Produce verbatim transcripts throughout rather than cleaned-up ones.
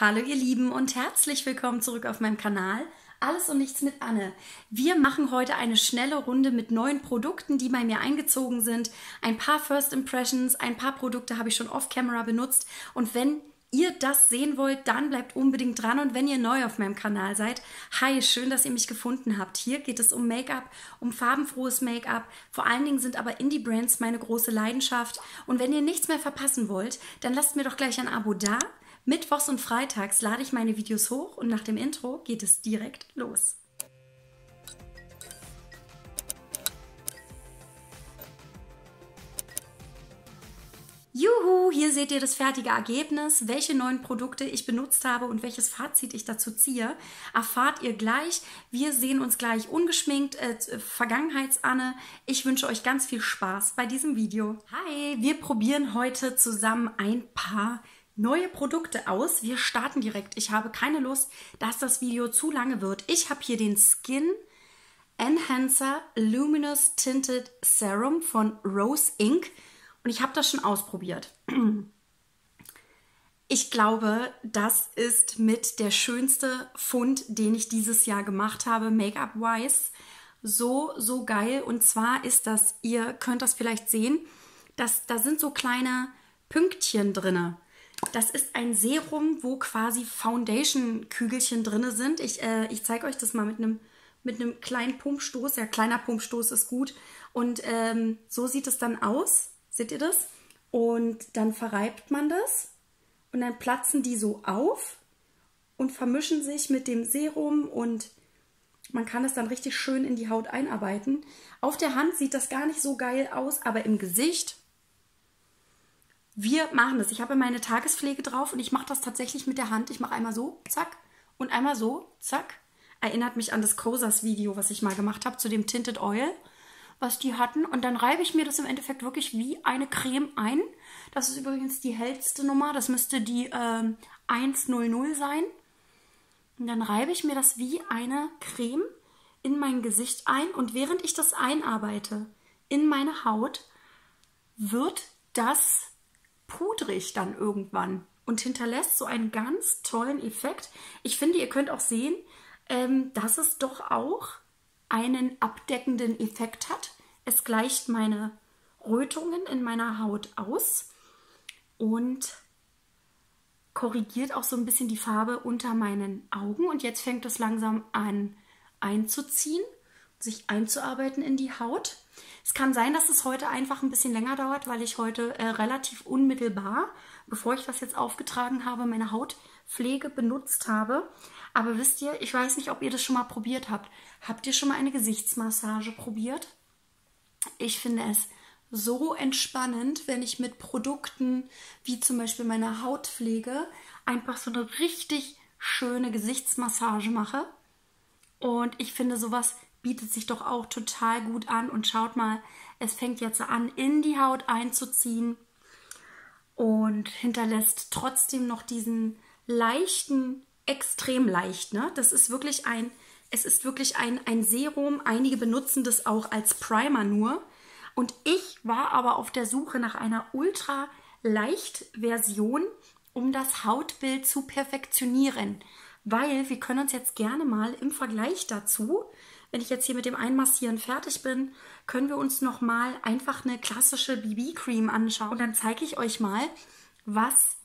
Hallo ihr Lieben und herzlich willkommen zurück auf meinem Kanal Alles und Nichts mit Anne. Wir machen heute eine schnelle Runde mit neuen Produkten, die bei mir eingezogen sind. Ein paar First Impressions, ein paar Produkte habe ich schon off-camera benutzt. Und wenn ihr das sehen wollt, dann bleibt unbedingt dran. Und wenn ihr neu auf meinem Kanal seid, hi, schön, dass ihr mich gefunden habt. Hier geht es um Make-up, um farbenfrohes Make-up. Vor allen Dingen sind aber Indie-Brands meine große Leidenschaft. Und wenn ihr nichts mehr verpassen wollt, dann lasst mir doch gleich ein Abo da. Mittwochs und freitags lade ich meine Videos hoch und nach dem Intro geht es direkt los. Juhu, hier seht ihr das fertige Ergebnis, welche neuen Produkte ich benutzt habe und welches Fazit ich dazu ziehe, erfahrt ihr gleich. Wir sehen uns gleich ungeschminkt, äh, Vergangenheits-Anne. Ich wünsche euch ganz viel Spaß bei diesem Video. Hi, wir probieren heute zusammen ein paar neue Produkte aus. Wir starten direkt. Ich habe keine Lust, dass das Video zu lange wird. Ich habe hier den Skin Enhancer Luminous Tinted Serum von Rose Inc und ich habe das schon ausprobiert. Ich glaube, das ist mit der schönste Fund, den ich dieses Jahr gemacht habe, Make-up-wise. So, so geil. Und zwar ist das, ihr könnt das vielleicht sehen, dass, da sind so kleine Pünktchen drin. Das ist ein Serum, wo quasi Foundation-Kügelchen drin sind. Ich, äh, ich zeige euch das mal mit einem mit einem kleinen Pumpstoß. Ja, kleiner Pumpstoß ist gut. Und ähm, so sieht es dann aus. Seht ihr das? Und dann verreibt man das. Und dann platzen die so auf und vermischen sich mit dem Serum. Und man kann es dann richtig schön in die Haut einarbeiten. Auf der Hand sieht das gar nicht so geil aus, aber im Gesicht... Wir machen das. Ich habe meine Tagespflege drauf und ich mache das tatsächlich mit der Hand. Ich mache einmal so, zack, und einmal so, zack. Erinnert mich an das Kosas Video, was ich mal gemacht habe, zu dem Tinted Oil, was die hatten. Und dann reibe ich mir das im Endeffekt wirklich wie eine Creme ein. Das ist übrigens die hellste Nummer. Das müsste die ähm, hundertzehn sein. Und dann reibe ich mir das wie eine Creme in mein Gesicht ein. Und während ich das einarbeite in meine Haut, wird das pudrig dann irgendwann und hinterlässt so einen ganz tollen Effekt. Ich finde, ihr könnt auch sehen, ähm, dass es doch auch einen abdeckenden Effekt hat. Es gleicht meine Rötungen in meiner Haut aus und korrigiert auch so ein bisschen die Farbe unter meinen Augen. Und jetzt fängt es langsam an einzuziehen, sich einzuarbeiten in die Haut. Es kann sein, dass es heute einfach ein bisschen länger dauert, weil ich heute äh, relativ unmittelbar, bevor ich das jetzt aufgetragen habe, meine Hautpflege benutzt habe. Aber wisst ihr, ich weiß nicht, ob ihr das schon mal probiert habt. Habt ihr schon mal eine Gesichtsmassage probiert? Ich finde es so entspannend, wenn ich mit Produkten wie zum Beispiel meiner Hautpflege einfach so eine richtig schöne Gesichtsmassage mache. Und ich finde, sowas bietet sich doch auch total gut an. Und schaut mal, es fängt jetzt an, in die Haut einzuziehen und hinterlässt trotzdem noch diesen leichten, extrem leicht, ne? Das ist wirklich ein, es ist wirklich ein, ein Serum. Einige benutzen das auch als Primer nur. Und ich war aber auf der Suche nach einer ultra leicht Version, um das Hautbild zu perfektionieren. Weil wir können uns jetzt gerne mal im Vergleich dazu, wenn ich jetzt hier mit dem Einmassieren fertig bin, können wir uns nochmal einfach eine klassische B B-Cream anschauen. Und dann zeige ich euch mal, was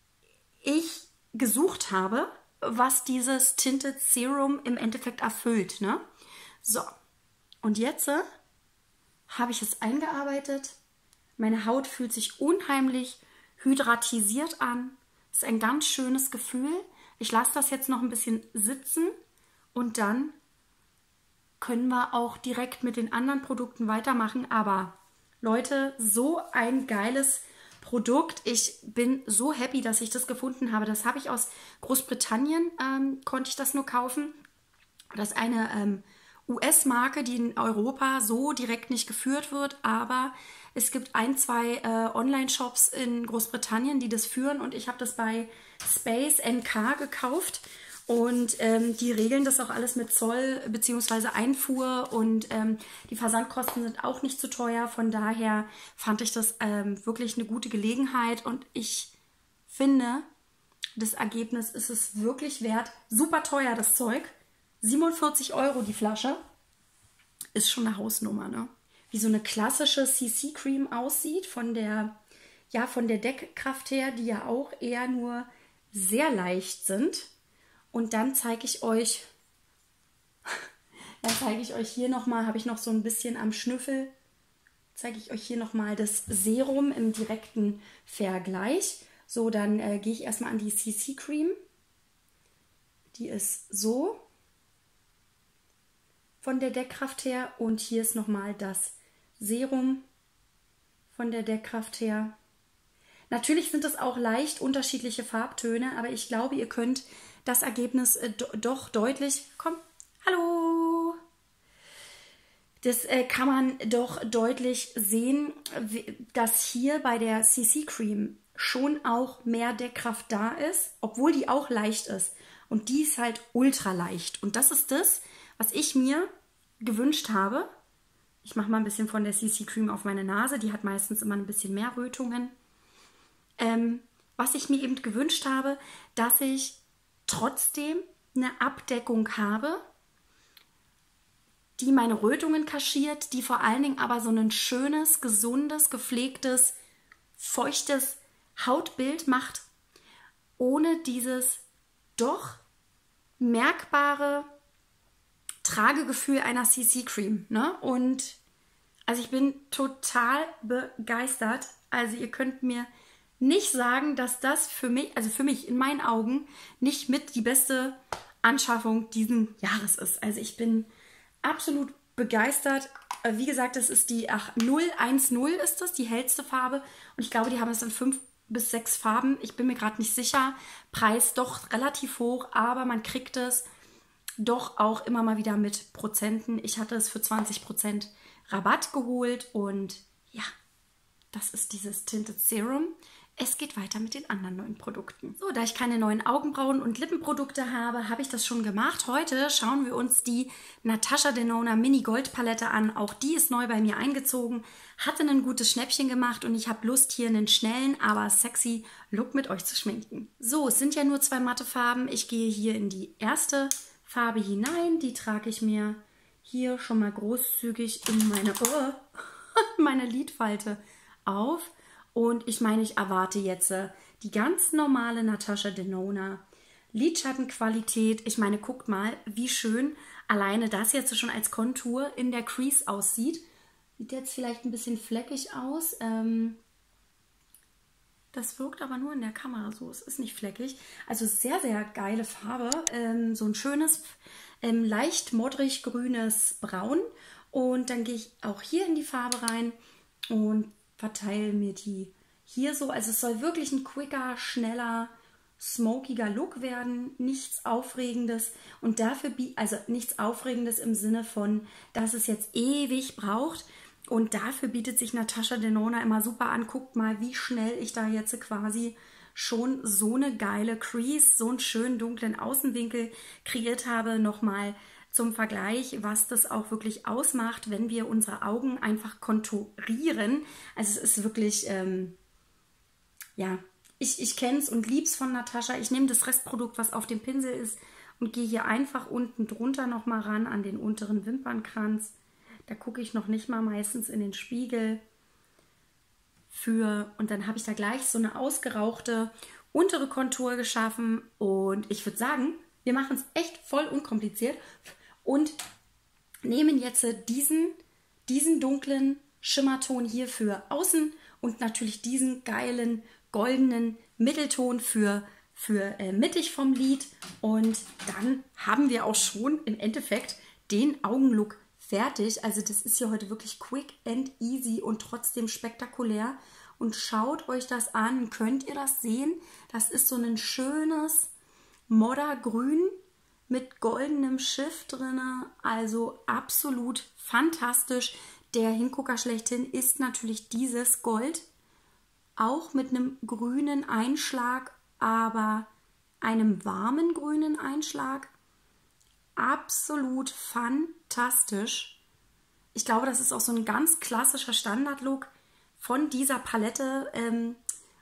ich gesucht habe, was dieses Tinted Serum im Endeffekt erfüllt, ne? So, und jetzt äh, habe ich es eingearbeitet. Meine Haut fühlt sich unheimlich hydratisiert an. Das ist ein ganz schönes Gefühl. Ich lasse das jetzt noch ein bisschen sitzen und dann können wir auch direkt mit den anderen Produkten weitermachen. Aber Leute, so ein geiles Produkt. Ich bin so happy, dass ich das gefunden habe. Das habe ich aus Großbritannien, ähm, konnte ich das nur kaufen. Das ist eine ähm, U S-Marke, die in Europa so direkt nicht geführt wird. Aber es gibt ein, zwei äh, Online-Shops in Großbritannien, die das führen. Und ich habe das bei Space N K gekauft. Und ähm, die regeln das auch alles mit Zoll bzw. Einfuhr und ähm, die Versandkosten sind auch nicht zu teuer. Von daher fand ich das ähm, wirklich eine gute Gelegenheit und ich finde, das Ergebnis ist es wirklich wert. Super teuer, das Zeug. siebenundvierzig Euro die Flasche. Ist schon eine Hausnummer, ne? Wie so eine klassische C C-Cream aussieht von der, ja, von der Deckkraft her, die ja auch eher nur sehr leicht sind. Und dann zeige ich euch, dann zeige ich euch hier nochmal, habe ich noch so ein bisschen am Schnüffel, zeige ich euch hier nochmal das Serum im direkten Vergleich. So, dann äh, gehe ich erstmal an die C C-Cream. Die ist so von der Deckkraft her und hier ist nochmal das Serum von der Deckkraft her. Natürlich sind es auch leicht unterschiedliche Farbtöne, aber ich glaube, ihr könnt das Ergebnis äh, do, doch deutlich, komm, hallo, das äh, kann man doch deutlich sehen, dass hier bei der C C-Cream schon auch mehr Deckkraft da ist, obwohl die auch leicht ist. Und die ist halt ultra leicht. Und das ist das, was ich mir gewünscht habe. Ich mache mal ein bisschen von der C C-Cream auf meine Nase. Die hat meistens immer ein bisschen mehr Rötungen. Ähm, was ich mir eben gewünscht habe, dass ich trotzdem eine Abdeckung habe, die meine Rötungen kaschiert, die vor allen Dingen aber so ein schönes, gesundes, gepflegtes, feuchtes Hautbild macht, ohne dieses doch merkbare Tragegefühl einer C C-Cream. Ne? Und also ich bin total begeistert. Also ihr könnt mir nicht sagen, dass das für mich, also für mich in meinen Augen, nicht mit die beste Anschaffung diesen Jahres ist. Also ich bin absolut begeistert. Wie gesagt, das ist die ach, null eins null ist das, die hellste Farbe. Und ich glaube, die haben es in fünf bis sechs Farben. Ich bin mir gerade nicht sicher. Preis doch relativ hoch, aber man kriegt es doch auch immer mal wieder mit Prozenten. Ich hatte es für zwanzig Prozent Rabatt geholt und ja, das ist dieses Tinted Serum. Es geht weiter mit den anderen neuen Produkten. So, da ich keine neuen Augenbrauen- und Lippenprodukte habe, habe ich das schon gemacht. Heute schauen wir uns die Natasha Denona Mini Gold Palette an. Auch die ist neu bei mir eingezogen. Hatte ein gutes Schnäppchen gemacht und ich habe Lust, hier einen schnellen, aber sexy Look mit euch zu schminken. So, es sind ja nur zwei matte Farben. Ich gehe hier in die erste Farbe hinein. Die trage ich mir hier schon mal großzügig in meine, oh, meine Lidfalte auf. Und ich meine, ich erwarte jetzt äh, die ganz normale Natasha Denona Lidschattenqualität. Ich meine, guckt mal, wie schön alleine das jetzt schon als Kontur in der Crease aussieht. Sieht jetzt vielleicht ein bisschen fleckig aus. Ähm, das wirkt aber nur in der Kamera so. Es ist nicht fleckig. Also sehr, sehr geile Farbe. Ähm, so ein schönes, ähm, leicht modrig grünes Braun. Und dann gehe ich auch hier in die Farbe rein und verteile mir die hier so. Also es soll wirklich ein quicker, schneller, smokiger Look werden. Nichts Aufregendes. Und dafür, also nichts Aufregendes im Sinne von, dass es jetzt ewig braucht. Und dafür bietet sich Natasha Denona immer super an. Guckt mal, wie schnell ich da jetzt quasi schon so eine geile Crease, so einen schönen dunklen Außenwinkel kreiert habe. Nochmal zum Vergleich, was das auch wirklich ausmacht, wenn wir unsere Augen einfach konturieren. Also es ist wirklich, ähm, ja, ich, ich kenne es und liebe es von Natasha. Ich nehme das Restprodukt, was auf dem Pinsel ist und gehe hier einfach unten drunter nochmal ran an den unteren Wimpernkranz. Da gucke ich noch nicht mal meistens in den Spiegel für und dann habe ich da gleich so eine ausgerauchte untere Kontur geschaffen und ich würde sagen, wir machen es echt voll unkompliziert und nehmen jetzt diesen, diesen dunklen Schimmerton hier für außen und natürlich diesen geilen goldenen Mittelton für, für äh, mittig vom Lid. Und dann haben wir auch schon im Endeffekt den Augenlook fertig. Also das ist hier heute wirklich quick and easy und trotzdem spektakulär. Und schaut euch das an. Könnt ihr das sehen? Das ist so ein schönes Moddergrün mit goldenem Schiff drin, also absolut fantastisch. Der Hingucker schlechthin ist natürlich dieses Gold, auch mit einem grünen Einschlag, aber einem warmen grünen Einschlag. Absolut fantastisch. Ich glaube, das ist auch so ein ganz klassischer Standardlook von dieser Palette. Ähm,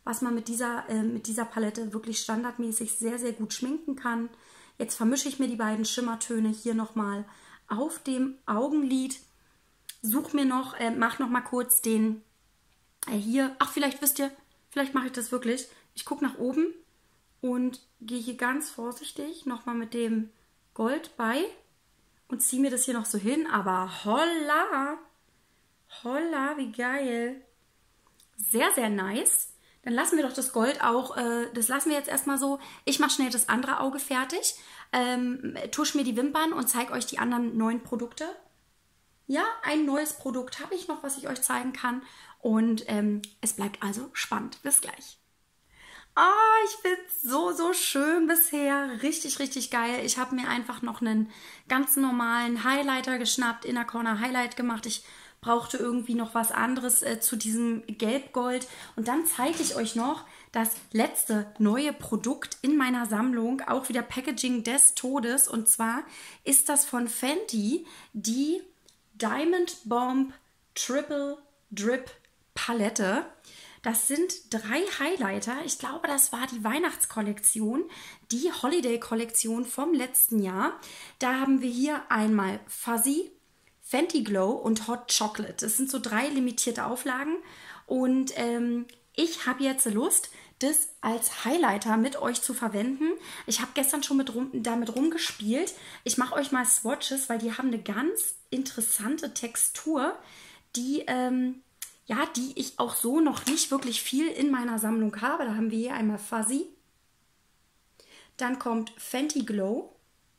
was man mit dieser, äh, mit dieser Palette wirklich standardmäßig sehr, sehr gut schminken kann. Jetzt vermische ich mir die beiden Schimmertöne hier nochmal auf dem Augenlid. Such mir noch, äh, mach noch mal kurz den äh, hier. Ach, vielleicht wisst ihr, vielleicht mache ich das wirklich. Ich gucke nach oben und gehe hier ganz vorsichtig nochmal mit dem Gold bei und ziehe mir das hier noch so hin. Aber holla, holla, wie geil. Sehr, sehr nice. Dann lassen wir doch das Gold auch, äh, das lassen wir jetzt erstmal so. Ich mache schnell das andere Auge fertig, ähm, tusche mir die Wimpern und zeige euch die anderen neuen Produkte. Ja, ein neues Produkt habe ich noch, was ich euch zeigen kann. Und ähm, es bleibt also spannend. Bis gleich. Ah, ich finde es so, so schön bisher. Richtig, richtig geil. Ich habe mir einfach noch einen ganz normalen Highlighter geschnappt, Inner Corner Highlight gemacht. Ich brauchte irgendwie noch was anderes äh, zu diesem Gelbgold. Und dann zeige ich euch noch das letzte neue Produkt in meiner Sammlung. Auch wieder Packaging des Todes. Und zwar ist das von Fenty die Diamond Bomb Triple Drip Palette. Das sind drei Highlighter. Ich glaube, das war die Weihnachtskollektion, die Holiday-Kollektion vom letzten Jahr. Da haben wir hier einmal Fuzzy, Fenty Glow und Hot Chocolate. Das sind so drei limitierte Auflagen. Und ähm, ich habe jetzt Lust, das als Highlighter mit euch zu verwenden. Ich habe gestern schon mit rum, damit rumgespielt. Ich mache euch mal Swatches, weil die haben eine ganz interessante Textur, die... Ähm, Ja, die ich auch so noch nicht wirklich viel in meiner Sammlung habe. Da haben wir hier einmal Fuzzy. Dann kommt Fenty Glow.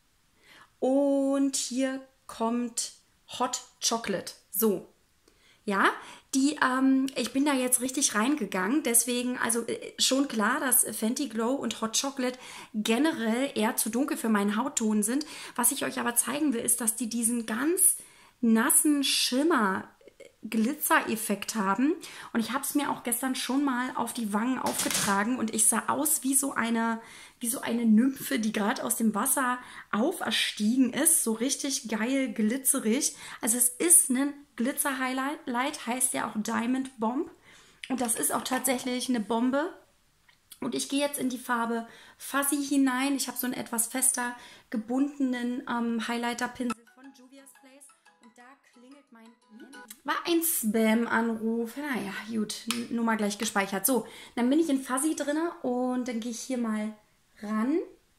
Und hier kommt Hot Chocolate. So. Ja, die, ähm, ich bin da jetzt richtig reingegangen. Deswegen, also äh, schon klar, dass Fenty Glow und Hot Chocolate generell eher zu dunkel für meinen Hautton sind. Was ich euch aber zeigen will, ist, dass die diesen ganz nassen Schimmer Glitzer-Effekt haben. Und ich habe es mir auch gestern schon mal auf die Wangen aufgetragen und ich sah aus wie so eine, wie so eine Nymphe, die gerade aus dem Wasser auferstiegen ist. So richtig geil glitzerig. Also es ist ein Glitzer-Highlight, heißt ja auch Diamond Bomb. Und das ist auch tatsächlich eine Bombe. Und ich gehe jetzt in die Farbe Fuzzy hinein. Ich habe so einen etwas fester gebundenen ähm, Highlighter-Pinsel von Juvia's Place. Und da klingelt mein Handy. War ein Spam-Anruf. Naja, gut, Nummer gleich gespeichert. So, dann bin ich in Fuzzy drin und dann gehe ich hier mal ran.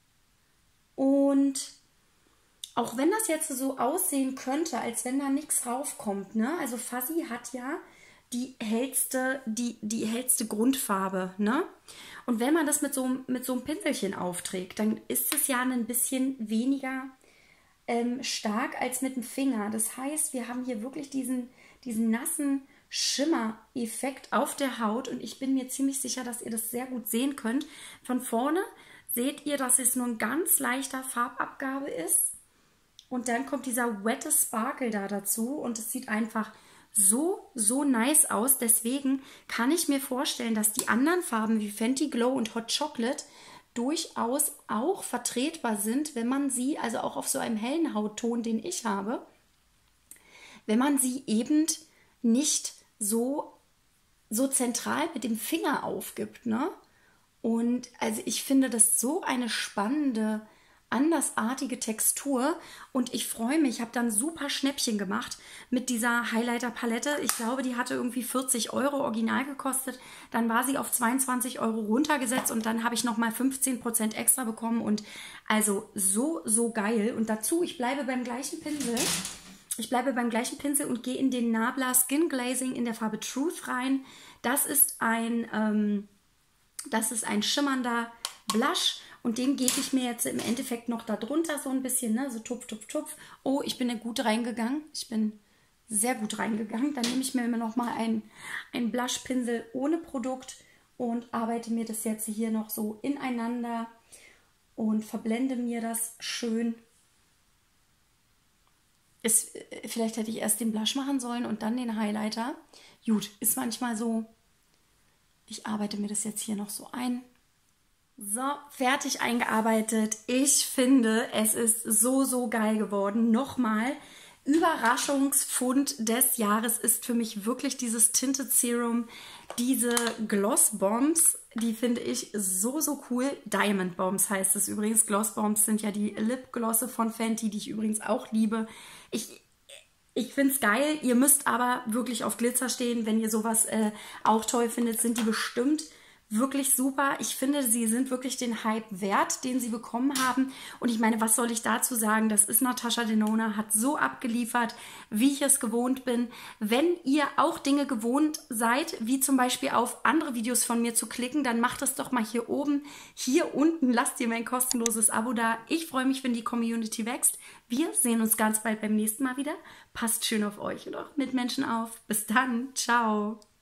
Und auch wenn das jetzt so aussehen könnte, als wenn da nichts raufkommt, ne? Also Fuzzy hat ja die hellste, die, die hellste Grundfarbe, ne? Und wenn man das mit so, mit so einem Pinselchen aufträgt, dann ist es ja ein bisschen weniger ähm, stark als mit dem Finger. Das heißt, wir haben hier wirklich diesen, diesen nassen Schimmer-Effekt auf der Haut und ich bin mir ziemlich sicher, dass ihr das sehr gut sehen könnt. Von vorne seht ihr, dass es nur ein ganz leichter Farbabgabe ist und dann kommt dieser wette Sparkle da dazu und es sieht einfach so, so nice aus. Deswegen kann ich mir vorstellen, dass die anderen Farben wie Fenty Glow und Hot Chocolate durchaus auch vertretbar sind, wenn man sie, also auch auf so einem hellen Hautton, den ich habe, wenn man sie eben nicht so, so zentral mit dem Finger aufgibt, ne? Und also ich finde das so eine spannende, andersartige Textur und ich freue mich, ich habe dann super Schnäppchen gemacht mit dieser Highlighter-Palette. Ich glaube, die hatte irgendwie vierzig Euro original gekostet. Dann war sie auf zweiundzwanzig Euro runtergesetzt und dann habe ich nochmal fünfzehn Prozent extra bekommen und also so, so geil. Und dazu, ich bleibe beim gleichen Pinsel. Ich bleibe beim gleichen Pinsel und gehe in den Nabla Skin Glazing in der Farbe Truth rein. Das ist ein, ähm, das ist ein schimmernder Blush. Und den gebe ich mir jetzt im Endeffekt noch da drunter so ein bisschen, ne? So tupf, tupf, tupf. Oh, ich bin ja gut reingegangen. Ich bin sehr gut reingegangen. Dann nehme ich mir immer noch mal einen, einen Blushpinsel ohne Produkt und arbeite mir das jetzt hier noch so ineinander und verblende mir das schön. Ist, vielleicht hätte ich erst den Blush machen sollen und dann den Highlighter. Gut, ist manchmal so. Ich arbeite mir das jetzt hier noch so ein. So, fertig eingearbeitet. Ich finde, es ist so, so geil geworden. Nochmal Überraschungsfund des Jahres ist für mich wirklich dieses Tinted Serum, diese Gloss Bombs. Die finde ich so, so cool. Diamond Bombs heißt es übrigens. Gloss Bombs sind ja die Lipglosse von Fenty, die ich übrigens auch liebe. Ich, ich finde es geil. Ihr müsst aber wirklich auf Glitzer stehen. Wenn ihr sowas äh, auch toll findet, sind die bestimmt wirklich super. Ich finde, sie sind wirklich den Hype wert, den sie bekommen haben. Und ich meine, was soll ich dazu sagen? Das ist Natasha Denona, hat so abgeliefert, wie ich es gewohnt bin. Wenn ihr auch Dinge gewohnt seid, wie zum Beispiel auf andere Videos von mir zu klicken, dann macht es doch mal hier oben. Hier unten lasst ihr mein kostenloses Abo da. Ich freue mich, wenn die Community wächst. Wir sehen uns ganz bald beim nächsten Mal wieder. Passt schön auf euch und auch Mitmenschen auf. Bis dann. Ciao.